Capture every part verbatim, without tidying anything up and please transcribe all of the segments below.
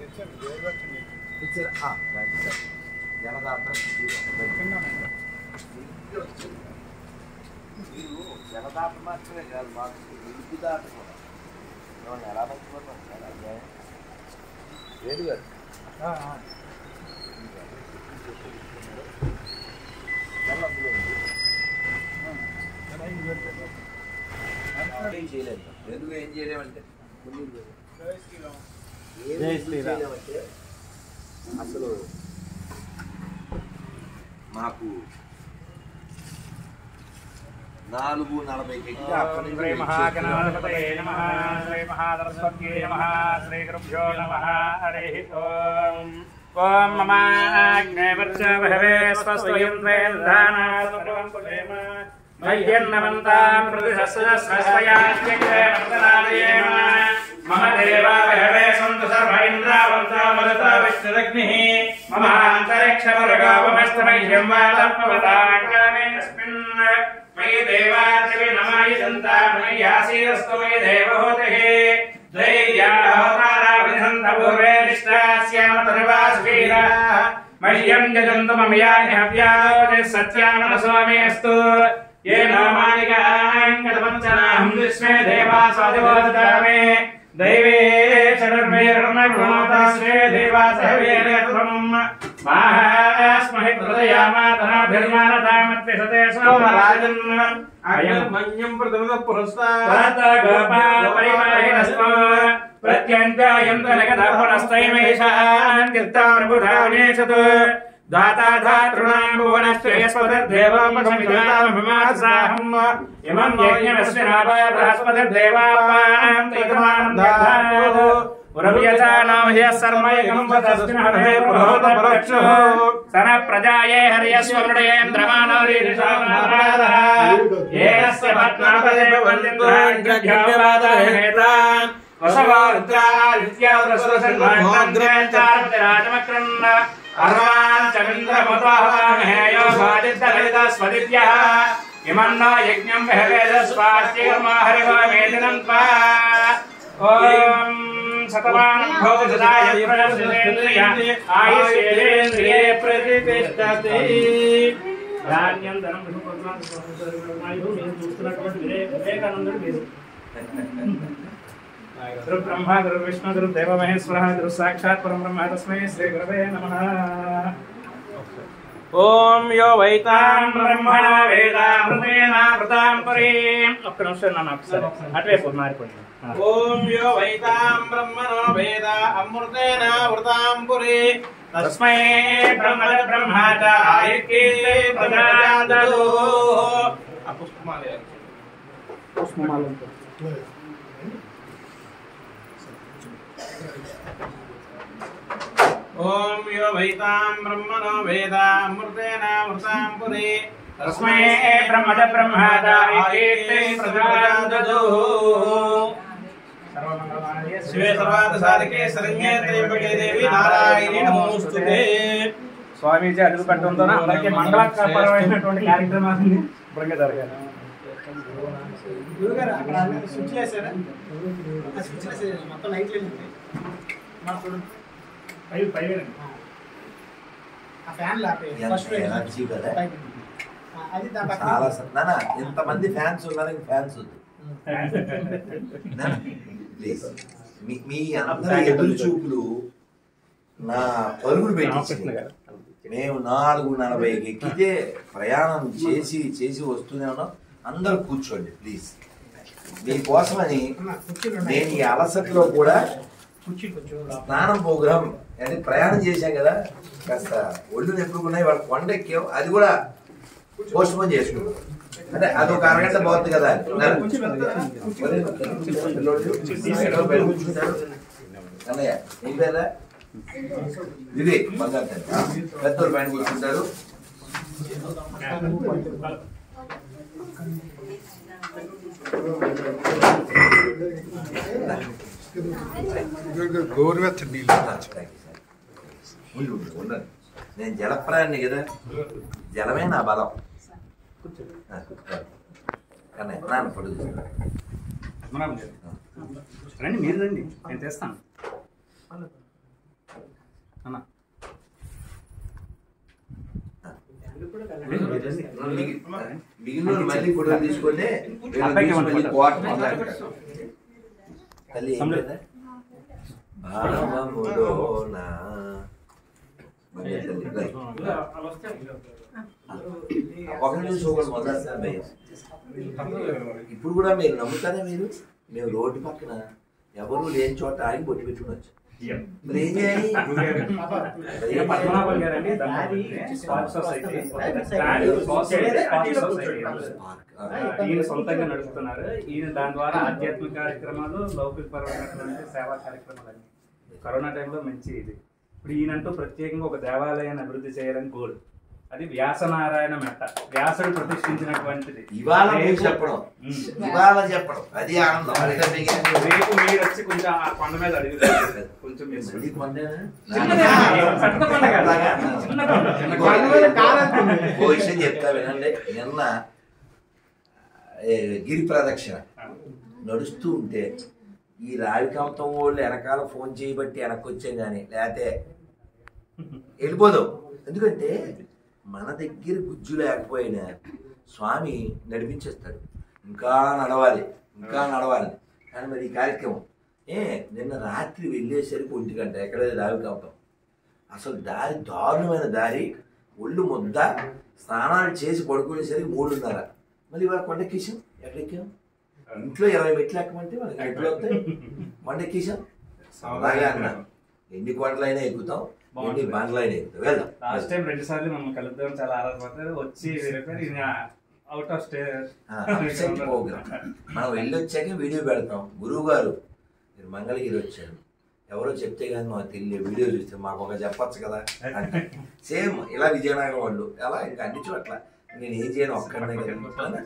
జనదాత మీరు జనదాత మాత్రమే కాదు మాకు విద్యుదాత కూడా మనం ఎలా మర్చిపోతాం సార్ అధ్యాయం వేడు గారు అందులో ఏం చేయలేదు ఎందుకు ఏం చేయలేమంటే చేయలేమంటే అసలు మాకు నాలుగు నలభై శ్రీ మహాగణాధిపతయే నమః శ్రీ మహాసరస్వత్యై నమః శ్రీ గురుభ్యో నమః హరి ఓం ఓం మమ అగ్నేవర్షభవే స్వస్వయంద్రేంద్రానాస్వరం కులేమ మయ్యన్నమంతాం ప్రతిశస్సస్వయాస్యగ్రేమర్దనాదయేమ మమ దేవా భవే సంతు సర్వైంద్రావంతా మరుత విష్ణురగ్నిః మమ అంతరిక్షమరుగావమస్తమహ్యం వాతత్వవతాంగామేస్మిన్ मयि देवार्चवे नमायि दन्ता मयि आसीरस्तु मयि देवहूतिः द्वैर्याहोतारावनिहन्तपूर्वे निष्ठास्याम तनुवासुवीराः मह्यं जगन्तु ममयानि हव्यानि सत्यामनसोमे अस्तु ये नामानिकाङ्गतपञ्चनाहं विश्वे देवासादिवोदतामे दैवे चरुर्वेर्णगुणोतास्वे देवासहवेरेत्वम् माहास्महि प्रदयामातनाभिर्मानतामत्तिशते सोमराजन् अयं मन्यं प्रथमतः पुरस्तात् गोपाल परिपाहिनस्म प्रत्यन्तायं तनकतः पुनस्तैमहिषान् कीर्ताप्रबुधानेशत् दाता धातॄणां भुवनश्रेयस्पतिर्देवामसमिधाममासाहम् इमं यज्ञमस्मिनापाय बृहस्पतिर्देवापां तैतमानं दधातु उरव्यथा नाम ह्यः सर्वैकं वदस्मिनः पुरोहतपक्षुः सन प्रजाये हर्यस्वमृडयेन्द्रमानोरीरिषामनाराधः येनस्य पद्मापतिर्वन्दिन्द्राङ्ग्रघ्यावादहेता वसवारुद्रादित्यावरस्वसन्मान्तान्त्राजमक्रन् अर्वान् चन्द्रमतोहवामहेयो भाजितललितस्वदिभ्यः इमन्नो यज्ञं बहवेदस्वास्तिर्माहरिवामेदिनं त्वा ॐ सतमानं भवददाय प्रणश्रेन्द्रिय आयुष्येन्द्रिये प्रतिष्ठति ధాన్యం ధనం వివేకానందుడు మీరు గురు బ్రహ్మ గురు విష్ణు గురు దేవ మహేశ్వర గురు సాక్షాత్ పరం బ్రహ్మ తస్మై శ్రీ గురవే నమః ఓం యో వైతాం బ్రహ్మణ వేదామృతేనామృతాం పురీం ఒక్క నిమిషం నన్ను ఒకసారి అటువైపు మారిపోయింది ఓం యో వైతాం బ్రహ్మణో వేద అమృతేనామృతాం పురీ తస్మై బ్రహ్మణ బ్రహ్మాచ ఆయుర్కీర్తే ప్రజాదదో ఆ పుష్పమాల పుష్పమాల ఓం యో వైతాం బ్రహ్మణో వేద అమృతేనామృతాం పురీ తస్మై బ్రహ్మణ బ్రహ్మాచ ఆయుర్కీర్తే ప్రజాదదో శివే సర్వార్థ సాధకే శరణ్యే త్ర్యంబకే దేవి నారాయణి నమోస్తుతే. స్వామీజీ అడుగు పెట్టడంతో అందరికీ మంగళకరమైనటువంటి కార్యక్రమాన్ని శుభ్రంగా జరగాలి. గురుగారు అక్కడ స్విచ్ చేశారా? స్విచ్ చేశారు మొత్తం లైట్లు ఉంటాయి. మా చూడండి పై పైవేనండి ఆ ఫ్యాన్ లాపే ఫస్ట్ ఎనర్జీ కదా అది దాని చాలా నాన్న ఇంతమంది ఫ్యాన్స్ ఉన్నారని ఫ్యాన్స్ ఉంది ప్లీజ్ మీ మీ అందరి ఎదురు చూపులు నా పరుగులు పెట్టించింది. మేము నాలుగు నలభైకి ఎక్కితే ప్రయాణం చేసి చేసి వస్తూనే ఉన్నాం. అందరూ కూర్చోండి ప్లీజ్. మీకోసమని నేను ఈ అలసటలో కూడా స్నానం ప్రోగ్రాం అంటే ప్రయాణం చేశాం కదా, కాస్త ఒళ్ళు నెప్పుకున్నాయి వాళ్ళు కొండ ఎక్కాం, అది కూడా పోస్ట్ పోన్ చేసుకున్నాం. అంటే అదొక అరగంట బాగుంది కదా. అన్నయ్య ఏం పేరా ఇది బంగారు పెద్దోళ్ళు పైన కూర్చుంటారు. గోరువెచ్చని నీళ్ళు ఉండదు. నేను జలప్రాణి కదా, జలమే నా బలం. కన్నయ్య నాన్న పొడుగు రండి మీరు రండి, నేను తెస్తాను. అన్న మిగిలిన మళ్ళీ ఫోటో తీసుకుంటే తల్లి భావములోనా ఒక నిమిషం కూడా మొదలు. ఇప్పుడు కూడా మీరు నమ్ముతారా? మీరు మేము రోడ్డు పక్కన ఎవరు లేని చోట ఆగి బొట్టు పెట్టుకోవచ్చు. మరి ఏం చేయాలి? ఈయన సొంతంగా నడుపుతున్నారు. ఈయన దాని ద్వారా ఆధ్యాత్మిక కార్యక్రమాలు, లౌకికపరమైనటువంటి సేవా కార్యక్రమాలు అన్ని కరోనా టైంలో మంచి ఇది. ఇప్పుడు ఈయనంటూ ప్రత్యేకంగా ఒక దేవాలయాన్ని అభివృద్ధి చేయాలని గోల్. అది వ్యాసనారాయణ మెట్ట, వ్యాసుడు ప్రతిష్ఠించినటువంటిది. ఇవాళ చెప్పడం ఇవాళ చెప్పడం అది ఆనందం. రేపు మీరు వచ్చి కొంచెం ఆ కొండ మీద అడుగుతారు. కొంచెం ఓ విషయం చెప్తా వినండి. నిన్న గిరి ప్రదక్షిణ నడుస్తూ ఉంటే ఈ రావికాంతం వాళ్ళు వెనకాల ఫోన్ చేయబట్టి వెనక్కి వచ్చాం కానీ లేకపోతే వెళ్ళిపోదాం. ఎందుకంటే మన దగ్గర గుజ్జు లేకపోయినా స్వామి నడిపించేస్తాడు. ఇంకా నడవాలి ఇంకా నడవాలి. కానీ మరి ఈ కార్యక్రమం ఏ నిన్న రాత్రి వెళ్ళేసరికి ఒంటి గంట ఎక్కడ రావికాంతం. అసలు దారి దారుణమైన దారి. ఒళ్ళు ముద్ద స్నానాలు చేసి పడుకునేసరికి మూడున్నర. మళ్ళీ ఇవాళ కొండెక్కేసాం. ఎక్కడెక్కాం? ఇంట్లో ఇరవై మెట్లు ఎక్కమంటే మనకి ఎట్లు వస్తాయి. కొండెక్కేసాం. అలాగే అన్నా ఎన్ని కొండలైనా ఎక్కుతాం, ఎన్ని బండ్లైనా ఎక్కుతాం. వెళ్దాం. లాస్ట్ టైం రెండు సార్లు మనం కలుద్దాం చాలా ఆరాధపడతారు. వచ్చి అవుట్ ఆఫ్ స్టేట్ ప్రోగ్రామ్ మనం వెళ్ళి వచ్చాక వీడియో పెడతాం. గురువు గారు మీరు మంగళగిరి వచ్చారు, ఎవరో చెప్తే కానీ మాకు తెలియదు. వీడియో చూస్తే మాకు ఒక చెప్పచ్చు కదా అంటే సేమ్ ఇలా విజయనగరం వాళ్ళు ఎలా ఇంకా అన్ని చోట్ల నేను ఏం చేయను ఒక్కడనే కదా.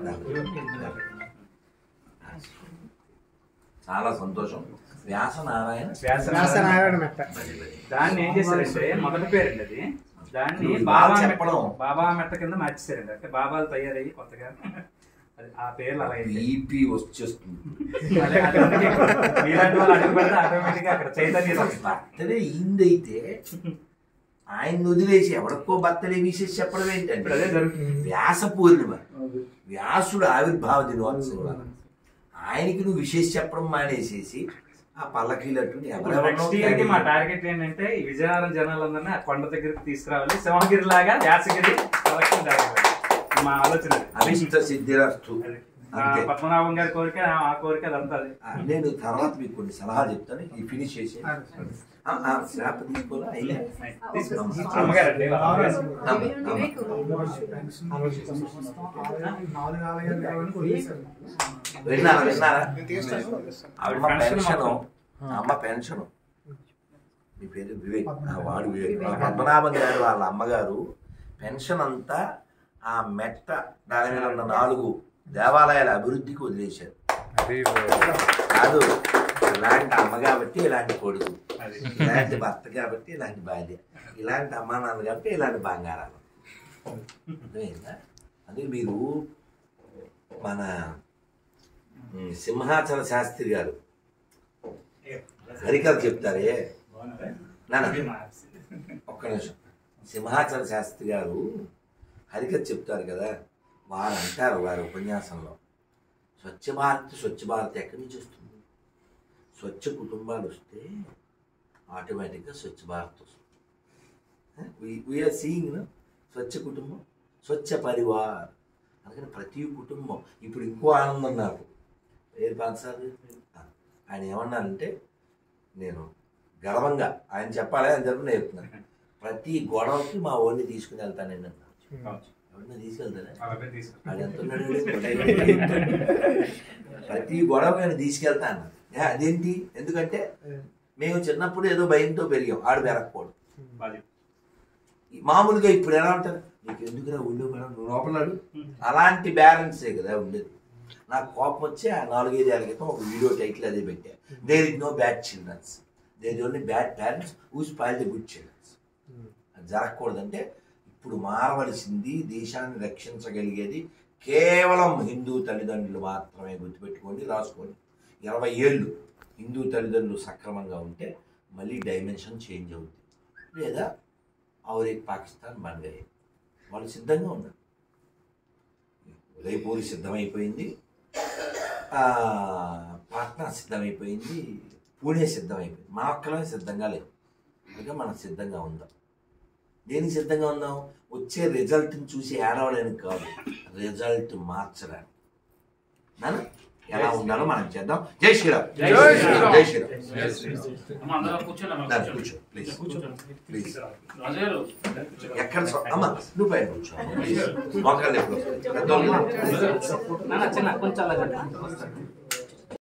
చాలా సంతోషం. వ్యాసనారాయణ వ్యాసనారాయణ మెట్ట. దాన్ని ఏం చేశారంటే మొదటి పేరండి అది. దాన్ని బాబా చెప్పడం బాబా మెట్ట కింద మార్చేశారండి. అంటే బాబాలు తయారయ్యి కొత్తగా ఆ పేర్లు అలా బీపీ వచ్చేస్తుంది. మీలాంటి వాళ్ళు అడుగు పెడితే ఆటోమేటిక్ గా అక్కడ చైతన్యం బర్త్డే ఇందైతే ఆయన వదిలేసి ఎవరికో బర్త్డే విశేష చెప్పడం ఏంటంటే అదే జరుగుతుంది. వ్యాస పూర్ణిమ, వ్యాసుడు ఆవిర్భావ దినోత్సవం. ఆయనకి నువ్వు విశేష చెప్పడం మానేసేసి ఆ పల్లకీలట్టు నెక్స్ట్ ఇయర్ కి మా టార్గెట్ ఏంటంటే విజయనగరం జనాలందరినీ ఆ కొండ దగ్గరికి తీసుకురావాలి. సింహగిరి లాగా వ్యాసగిరి మా ఆలోచన. అభిష్ట సిద్ధిరస్తు. పద్మనాభం గారి కోరిక ఆ కోరిక అదంతా. నేను తర్వాత మీకు కొన్ని సలహాలు చెప్తాను. ఈ ఫినిష్ చేసి శ్రాప్ తీసుకోవాలా అయినా విన్నారా విన్నారా అమ్మ పెన్షన్ అమ్మ పెన్షన్ మీ పేరు వివేక్, వాడు వివేక్. పద్మనాభం గారు వాళ్ళ అమ్మగారు పెన్షన్ అంతా ఆ మెట్ట దాని మీద ఉన్న నాలుగు దేవాలయాల అభివృద్ధికి వదిలేశారు. కాదు ఇలాంటి అమ్మ కాబట్టి ఇలాంటి కొడుకు, ఇలాంటి భర్త కాబట్టి ఇలాంటి భార్య, ఇలాంటి అమ్మా నాన్న కాబట్టి ఇలాంటి బంగారాలు. అర్థమైందా? అందుకే మీరు మన సింహాచల శాస్త్రి గారు హరికథ చెప్తారే నాన్న, ఒక్క నిమిషం. సింహాచల శాస్త్రి గారు హరికథ చెప్తారు కదా, వారు అంటారు వారి ఉపన్యాసంలో, స్వచ్ఛ భారత్ స్వచ్ఛ భారత్ ఎక్కడి నుంచి వస్తుంది? స్వచ్ఛ కుటుంబాలు వస్తే ఆటోమేటిక్గా స్వచ్ఛ భారత్ వస్తుంది. వీఆర్ సీయింగ్ స్వచ్ఛ కుటుంబం, స్వచ్ఛ పరివార్. అందుకని ప్రతి కుటుంబం ఇప్పుడు ఇంకో ఆనందం నాకు. ఏది పాఠశాల ఆయన ఏమన్నారంటే, నేను గర్వంగా ఆయన చెప్పాలి అని చెప్పి నేను చెప్తున్నాను, ప్రతి గొడవకి మా ఓడిని తీసుకుని వెళ్తానండి అన్నా. ఎవరిని తీసుకెళ్తారా? అది ఎంత ప్రతి గొడవకి ఆయన తీసుకెళ్తా అన్నారు. అదేంటి? ఎందుకంటే మేము చిన్నప్పుడు ఏదో భయంతో పెరిగాం, ఆడు పెరగకూడదు. మామూలుగా ఇప్పుడు ఎలా ఉంటారు, నీకు ఎందుకురా ఊళ్ళో మేడం నువ్వు లోపలాడు, అలాంటి బ్యాలెన్సే కదా ఉండేది. నాకు కోపం వచ్చి ఆ నాలుగైదు ఏళ్ళ క్రితం ఒక వీడియో టైటిల్ అదే పెట్టా, there is no bad childrens, there is only bad parents who spoil the good childrens. అది జరగకూడదంటే ఇప్పుడు మారవలసింది, దేశాన్ని రక్షించగలిగేది కేవలం హిందూ తల్లిదండ్రులు మాత్రమే. గుర్తుపెట్టుకోండి, రాసుకోండి. ఇరవై ఏళ్ళు హిందూ తల్లిదండ్రులు సక్రమంగా ఉంటే మళ్ళీ డైమెన్షన్ చేంజ్ అవుతుంది, లేదా और एक పాకిస్తాన్ బన్ గయే. వాళ్ళు సిద్ధంగా ఉన్నారు. ఉదయపూరి సిద్ధమైపోయింది, పాట్నా సిద్ధమైపోయింది, పూణే సిద్ధమైపోయింది. మా ఒక్కలమే సిద్ధంగా లేవు. అందుకే మనం సిద్ధంగా ఉందాం. దేనికి సిద్ధంగా ఉందాం? వచ్చే రిజల్ట్ని చూసి ఏడవడానికి కాదు, రిజల్ట్ మార్చడానికి. నాన్న ఎలా ఉండాలో మనం చేద్దాం. జై శ్రీరామ్. జై శ్రీరామ్. జై శ్రీరామ్. కూర్చో ప్లీజ్ ప్లీజ్. ఎక్కడ అమ్మ నువ్వు పైన కూర్చో. మొక్కలు ఎప్పుడు చిన్న కొంచెం